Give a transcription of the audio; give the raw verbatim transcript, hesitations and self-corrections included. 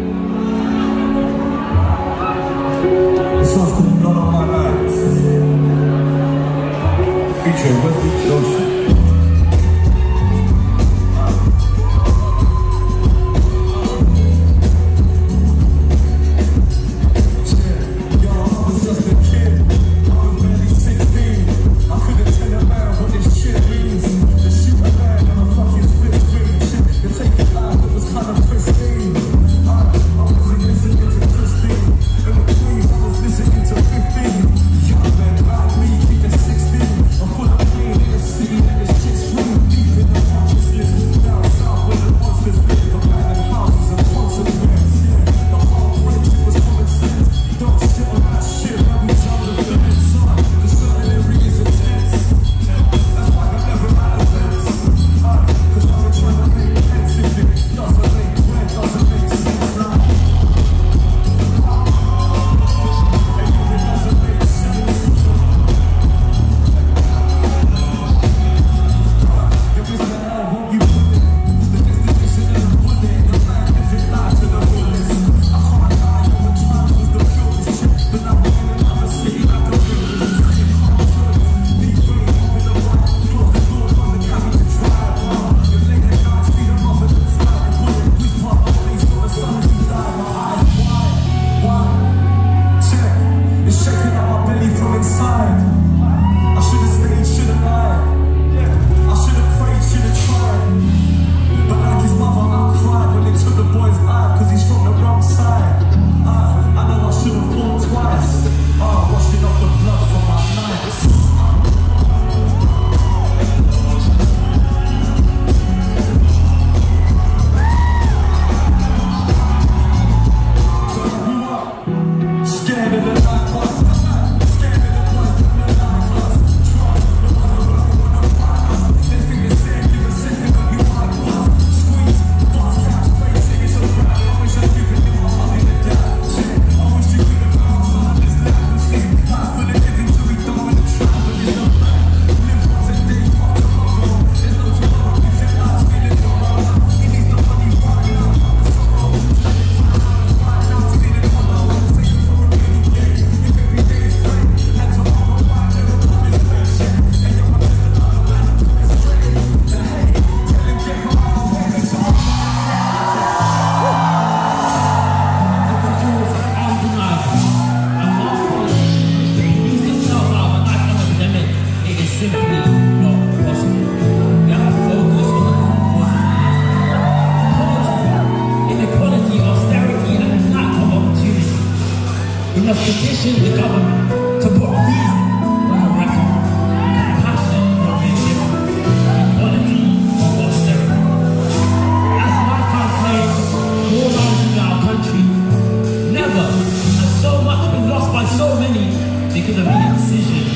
This song's called None of My Nights, featuring Wesley Joseph. Petition the government to put reason on the record, compassion for difference, equality for austerity. As lifetime claims more lives in our country, never has so much been lost by so many because of the indecision